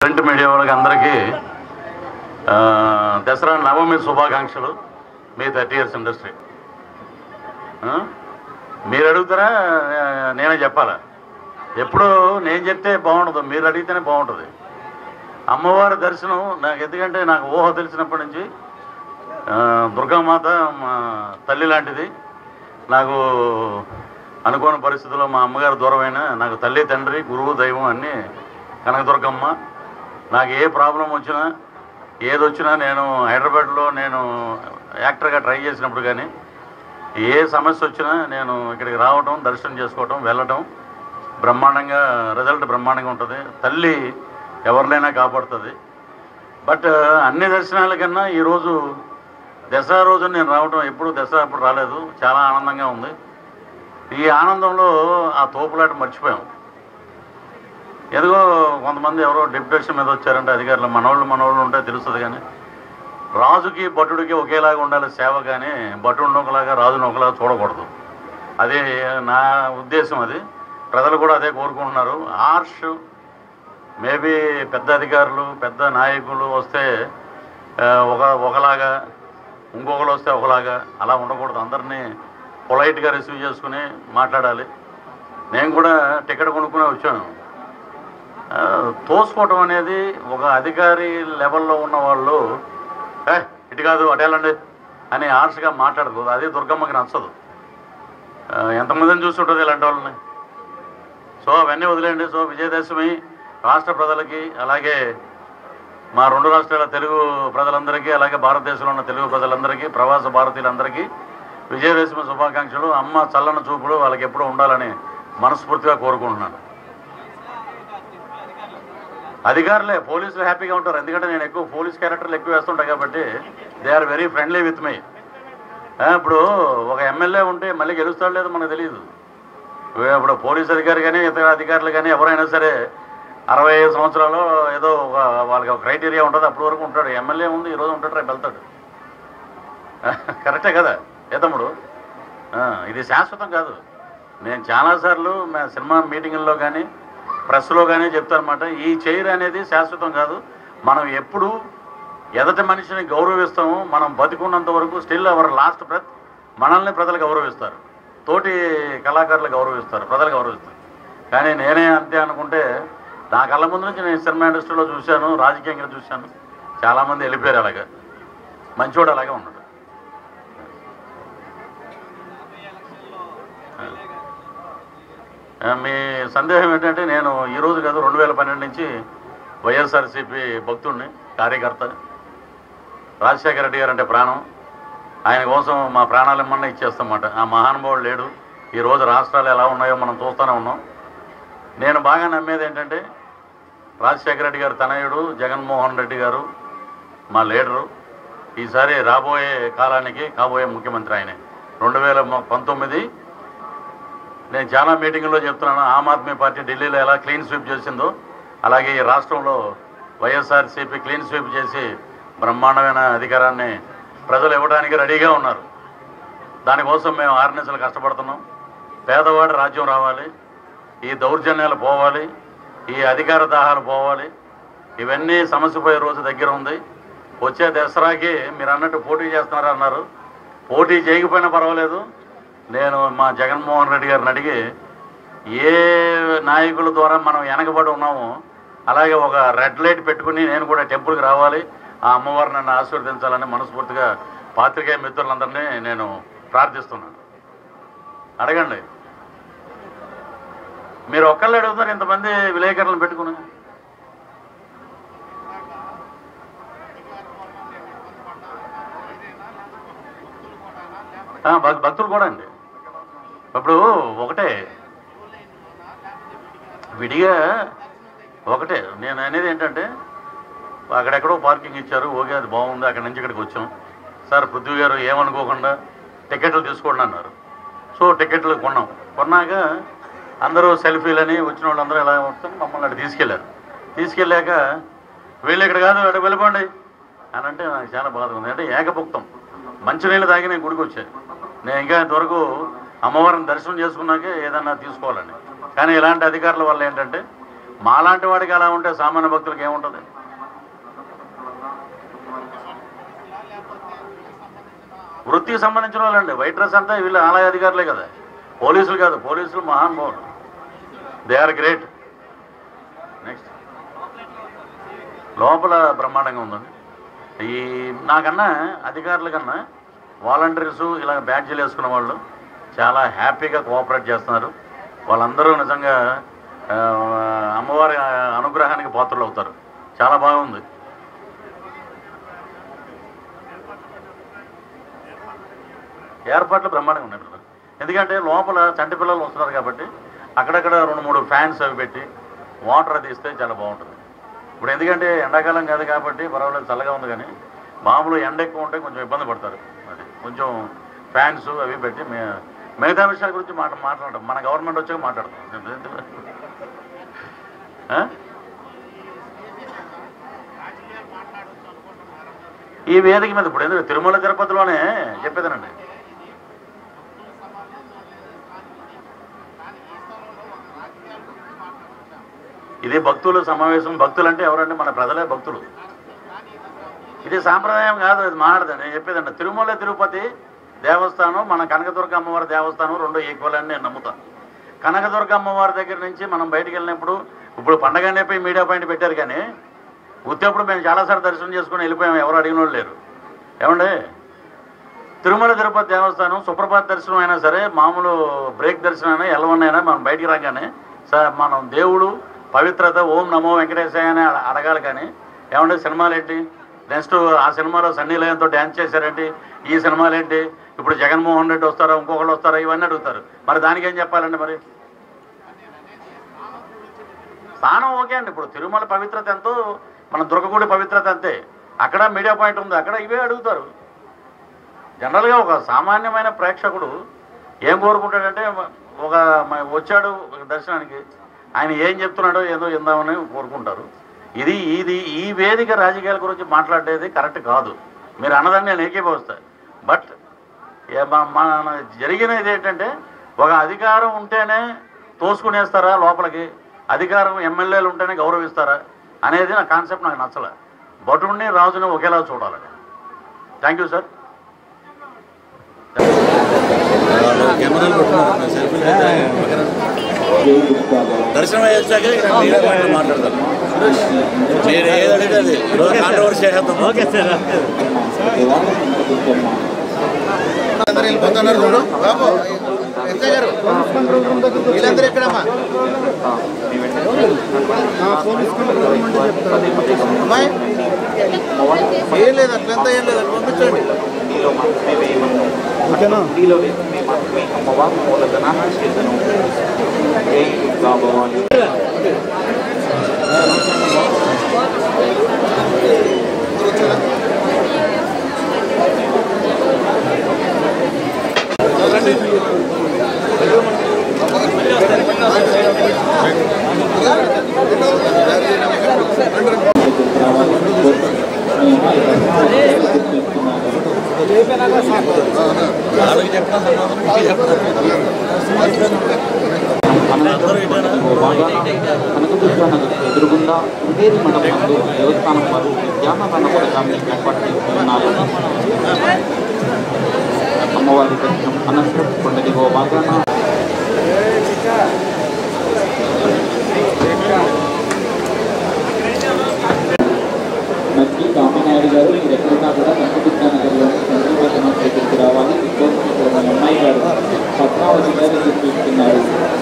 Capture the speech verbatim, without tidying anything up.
Print media వాళ్ళకి అందరికీ దసరా నవమి శుభాకాంక్షలు. మీ థర్టీ ఇయర్స్ ఇండస్ట్రీ మీరు అడుగుతారా నేనే చెప్పాలా? ఎప్పుడు నేను చెప్తే బాగుండదు, మీరు అడిగితేనే బాగుంటుంది. అమ్మవారి దర్శనం నాకు ఎందుకంటే నాకు ఊహ తెలిసినప్పటి నుంచి దుర్గామాత తల్లి లాంటిది. నాకు అనుకోని పరిస్థితుల్లో మా అమ్మగారు దూరమైన నాకు తల్లి, తండ్రి, గురువు, దైవం అన్నీ కనకదుర్గమ్మ. నాకు ఏ ప్రాబ్లం వచ్చినా ఏది వచ్చినా నేను హైదరాబాద్లో నేను యాక్టర్గా ట్రై చేసినప్పుడు కానీ ఏ సమస్య వచ్చినా నేను ఇక్కడికి రావటం, దర్శనం చేసుకోవటం, వెళ్ళటం బ్రహ్మాండంగా రిజల్ట్ బ్రహ్మాండంగా ఉంటుంది. తల్లి ఎవరినైనా కాపాడుతుంది. బట్ అన్ని దర్శనాల కన్నా ఈరోజు దసరా రోజు నేను రావటం ఎప్పుడు దసరా అప్పుడు రాలేదు. చాలా ఆనందంగా ఉంది. ఈ ఆనందంలో ఆ తోపులాట మర్చిపోయాం. ఏదో కొంతమంది ఎవరో డిప్యుటేషన్ మీద వచ్చారంటే అధికారులు మనోళ్ళు మనోళ్ళు ఉంటే తెలుస్తుంది. కానీ రాజుకి భటుడికి ఒకేలాగా ఉండాలి సేవ, కానీ భటుడిని ఒకలాగా రాజుని ఒకలాగా చూడకూడదు. అదే నా ఉద్దేశం. అది ప్రజలు కూడా అదే కోరుకుంటున్నారు. ఆర్ష్ మేబీ పెద్ద అధికారులు పెద్ద నాయకులు వస్తే ఒక ఒకలాగా, ఇంకొకరు వస్తే ఒకలాగా, అలా ఉండకూడదు. అందరినీ పొలైట్గా రిసీవ్ చేసుకుని మాట్లాడాలి. నేను కూడా టికెట్ కొనుక్కునే వచ్చాను. తోసుకోవటం అనేది ఒక అధికారి లెవెల్లో ఉన్న వాళ్ళు ఏ ఇటు కాదు అటేళ్ళండి అని హార్ష్గా మాట్లాడకూడదు. అది దుర్గమ్మకి నచ్చదు. ఎంతమందిని చూస్తుంటుంది ఇలాంటి వాళ్ళని. సో అవన్నీ వదిలేండి. సో విజయదశమి రాష్ట్ర ప్రజలకి, అలాగే మా రెండు రాష్ట్రాల తెలుగు ప్రజలందరికీ, అలాగే భారతదేశంలో ఉన్న తెలుగు ప్రజలందరికీ, ప్రవాస భారతీయులందరికీ విజయదశమి శుభాకాంక్షలు. అమ్మ చల్లన చూపులు వాళ్ళకి ఎప్పుడూ ఉండాలని మనస్ఫూర్తిగా కోరుకుంటున్నాను. అధికారులే, పోలీసులు హ్యాపీగా ఉంటారు. ఎందుకంటే నేను ఎక్కువ పోలీస్ క్యారెక్టర్లు ఎక్కువ వేస్తుంటా కాబట్టి they are very friendly with me. ఇప్పుడు ఒక ఎమ్మెల్యే ఉంటే మళ్ళీ గెలుస్తాడు లేదు మనకు తెలియదు. ఇప్పుడు పోలీస్ అధికారి కానీ ఇతర అధికారులు కానీ ఎవరైనా సరే అరవై ఐదు సంవత్సరాలు ఏదో ఒక వాళ్ళకి ఒక క్రైటీరియా ఉంటుంది, అప్పటి వరకు ఉంటాడు. ఎమ్మెల్యే ఉంది, ఈరోజు ఉంటాడు, రేపు వెళ్తాడు. కరెక్టే కదా ఏ తమ్ముడు? ఇది శాశ్వతం కాదు. నేను చాలాసార్లు మా సినిమా మీటింగుల్లో కానీ ప్రెస్లో కానీ చెప్తానమాట, ఈ చైర్ అనేది శాశ్వతం కాదు. మనం ఎప్పుడు ఎదటి మనిషిని గౌరవిస్తాము. మనం బతికున్నంత వరకు స్టిల్ అవర్ లాస్ట్ బ్రెత్ మనల్ని ప్రజలు గౌరవిస్తారు, తోటి కళాకారులు గౌరవిస్తారు, ప్రజలు గౌరవిస్తారు. కానీ నేనే అంతే అనుకుంటే నా కళ్ళ ముందు నుంచి నేను సినిమా ఇండస్ట్రీలో చూశాను, రాజకీయంగా చూశాను. చాలామంది వెళ్ళిపోయారు అలాగా. మంచివాడు అలాగే ఉన్నాడు. మీ సందేహం ఏంటంటే నేను ఈరోజు కాదు రెండు వేల పన్నెండు నుంచి వైఎస్ఆర్సీపీ భక్తుడిని, కార్యకర్త. రాజశేఖర రెడ్డి గారు అంటే ప్రాణం. ఆయన కోసం మా ప్రాణాలు ఏమన్నా ఇచ్చేస్తామన్నమాట. ఆ మహానుభావుడు లేడు. ఈరోజు రాష్ట్రాలు ఎలా ఉన్నాయో మనం చూస్తూనే ఉన్నాం. నేను బాగా నమ్మేది ఏంటంటే రాజశేఖర రెడ్డి గారు తనయుడు జగన్మోహన్ రెడ్డి గారు మా లీడరు. ఈసారి రాబోయే కాలానికి కాబోయే ముఖ్యమంత్రి ఆయనే. రెండు వేల పంతొమ్మిది నేను చాలా మీటింగుల్లో చెప్తున్నాను. ఆమ్ ఆద్మీ పార్టీ ఢిల్లీలో ఎలా క్లీన్ స్వీప్ చేసిందో అలాగే ఈ రాష్ట్రంలో వైఎస్ఆర్సీపీ క్లీన్ స్వీప్ చేసి బ్రహ్మాండమైన అధికారాన్ని ప్రజలు ఇవ్వడానికి రెడీగా ఉన్నారు. దానికోసం మేము ఆరు నెలలు కష్టపడుతున్నాం. పేదవాడి రాజ్యం రావాలి, ఈ దౌర్జన్యాలు పోవాలి, ఈ అధికార దాహాలు పోవాలి. ఇవన్నీ సమస్య పోయే రోజు దగ్గర ఉంది. వచ్చే దసరాకి మీరు అన్నట్టు పోటీ చేస్తున్నారు అన్నారు. పోటీ చేయకపోయినా పర్వాలేదు. నేను మా జగన్మోహన్ రెడ్డి గారిని అడిగి ఏ నాయకుల ద్వారా మనం వెనకబడి ఉన్నామో అలాగే ఒక రెడ్ లైట్ పెట్టుకుని నేను కూడా టెంపుల్కి రావాలి, ఆ అమ్మవారు నన్ను ఆశీర్వదించాలని మనస్ఫూర్తిగా పాత్రికేయ మిత్రులందరినీ నేను ప్రార్థిస్తున్నాను. అడగండి. మీరు ఒక్కళ్ళే అడుగుతారు ఇంతమంది విలేకరులను పెట్టుకుని. భక్తులు కూడా అండి. ఇప్పుడు ఒకటే విడిగా ఒకటే నేను అనేది ఏంటంటే అక్కడెక్కడో పార్కింగ్ ఇచ్చారు, ఓకే అది బాగుంది, అక్కడి నుంచి ఇక్కడికి వచ్చాం. సార్ పృథ్వీ గారు ఏమనుకోకుండా టికెట్లు తీసుకోండి అన్నారు. సో టికెట్లు కొన్నాం. కొన్నాక అందరూ సెల్ఫీలని వచ్చిన వాళ్ళందరూ ఎలా వస్తాం మమ్మల్ని అక్కడ తీసుకెళ్ళారు. తీసుకెళ్ళాక వీళ్ళు ఇక్కడ కాదు అక్కడ వెళ్ళిపోండి అని అంటే నాకు చాలా బాధగా ఉంది. అంటే ఏకభుక్తం మంచినీళ్ళు తాగి నేను గుడికి వచ్చాను. నేను ఇంకా ఇంతవరకు అమ్మవారిని దర్శనం చేసుకున్నాకే ఏదన్నా తీసుకోవాలని. కానీ ఇలాంటి అధికారుల వల్ల ఏంటంటే మాలాంటి వాడికి అలా ఉంటే సామాన్య భక్తులకు ఏముంటుంది? వృత్తికి సంబంధించిన వాళ్ళండి. వైట్ డ్రెస్ అంతా వీళ్ళు ఆలయ అధికారులే కదా, పోలీసులు కాదు. పోలీసులు మహానుభావులు, దే ఆర్ గ్రేట్. నెక్స్ట్ లోపల బ్రహ్మాండంగా ఉందండి. ఈ నాకన్నా అధికారుల కన్నా వాలంటీర్స్ ఇలా బ్యాడ్జీలు వేసుకున్న వాళ్ళు చాలా హ్యాపీగా కోఆపరేట్ చేస్తున్నారు. వాళ్ళందరూ నిజంగా అమ్మవారి అనుగ్రహానికి పాత్రలు అవుతారు. చాలా బాగుంది. ఏర్పాట్లు బ్రహ్మాండంగా ఉన్నాయి బ్రదర్. ఎందుకంటే లోపల చంటి పిల్లలు వస్తున్నారు కాబట్టి అక్కడక్కడ రెండు మూడు ఫ్యాన్స్ అవి పెట్టి వాటర్ అది ఇస్తే చాలా బాగుంటుంది. ఇప్పుడు ఎందుకంటే ఎండాకాలం కాదు కాబట్టి పర్వాలేదు, చల్లగా ఉంది. కానీ మామూలు ఎండ ఎక్కువ ఉంటే కొంచెం ఇబ్బంది పడతారు. అది కొంచెం ఫ్యాన్స్ అవి పెట్టి మే మిగతా విషయాల గురించి మాట మాట్లాడటం మన గవర్నమెంట్ వచ్చాక మాట్లాడతాం. ఈ వేదిక మీద ఇప్పుడు ఎందుకు తిరుమల తిరుపతిలోనే చెప్పేదానండి. ఇది భక్తుల సమావేశం. భక్తులు అంటే ఎవరంటే మన ప్రజలే భక్తులు. ఇది సాంప్రదాయం కాదు, ఇది మాట్లాడదు. నేను చెప్పేదండి, తిరుమల తిరుపతి దేవస్థానం మన కనకదుర్గ అమ్మవారి దేవస్థానం రెండు ఈక్వల్ అని నేను నమ్ముతాను. కనకదుర్గ అమ్మవారి దగ్గర నుంచి మనం బయటికి వెళ్ళినప్పుడు ఇప్పుడు పండగ అనేపై మీడియా పాయింట్ పెట్టారు, కానీ ఉత్తేప్పుడు మేము చాలాసార్లు దర్శనం చేసుకుని వెళ్ళిపోయాము. ఎవరు అడిగిన వాళ్ళు లేరు. ఏమండి, తిరుమల తిరుపతి దేవస్థానం సుప్రభాత దర్శనం అయినా సరే, మామూలు బ్రేక్ దర్శనం అయినా ఎల్లవన్ అయినా మనం బయటికి రాగానే సార్ మనం దేవుడు పవిత్రత ఓం నమో వెంకటేశాయ అని అడగాలి. కానీ ఏమంటే సినిమాలు ఏంటి, నెక్స్ట్ ఆ సినిమాలో సన్నీ లయంతో డ్యాన్స్ చేశారేంటి, ఈ సినిమాలు ఏంటి, ఇప్పుడు జగన్మోహన్ రెడ్డి వస్తారా ఇంకొకళ్ళు వస్తారా ఇవన్నీ అడుగుతారు. మరి దానికి ఏం చెప్పాలండి? మరి స్థానం ఓకే అండి. ఇప్పుడు తిరుమల పవిత్రత ఎంతో మన దుర్గగుడి పవిత్రత అంతే. అక్కడ మీడియా పాయింట్ ఉంది, అక్కడ ఇవే అడుగుతారు. జనరల్గా ఒక సామాన్యమైన ప్రేక్షకుడు ఏం కోరుకుంటాడంటే, ఒక వచ్చాడు దర్శనానికి, ఆయన ఏం చెప్తున్నాడో ఏదో ఇందామని కోరుకుంటారు. ఇది ఇది ఈ వేదిక రాజకీయాల గురించి మాట్లాడేది కరెక్ట్ కాదు. మీరు అన్నదాన్ని నేను ఏకీభవిస్తాను. బట్ మన జరిగినది ఏంటంటే, ఒక అధికారం ఉంటేనే తోసుకునేస్తారా లోపలికి, అధికారం ఎమ్మెల్యేలు ఉంటేనే గౌరవిస్తారా అనేది నా కాన్సెప్ట్ నాకు నచ్చలే. భటుడిని రాజుని ఒకేలా చూడాలి. Thank you sir. దర్శనం అయ్యాక మాట్లాడతాను. మీరు ఏదైతే అది కాంట్రవర్సీ చేద్దాం. Okay sir. అందరూ వెళ్ళిపోతున్నారు చూడు బాబు. ఎస్ఐ గారు వీళ్ళందరూ ఎక్కడమ్మా? అమ్మాయి ఏం లేదు, అట్లంతా ఏం లేదు, అట్లా పంపించండి. ఓకేనా? ఎదురుగుండా ఉదేరి మండపంలో దేవస్థానం వారు ధ్యాన పథకాన్ని ఏర్పాటు చేస్తున్నారు. అమ్మవారి దర్శనం అనంతరం కొండదిగో భాగాన నచ్చి కామినాయుడు గారు మీరు ఎక్కడున్నా కూడా కనకదుర్గా నగర్లోని చంద్రబాబు దగ్గరికి రావాలి. ఇంకోసం ఇక్కడ మా అమ్మాయి గారు పద్మావతి గారు చూపిస్తున్నారు.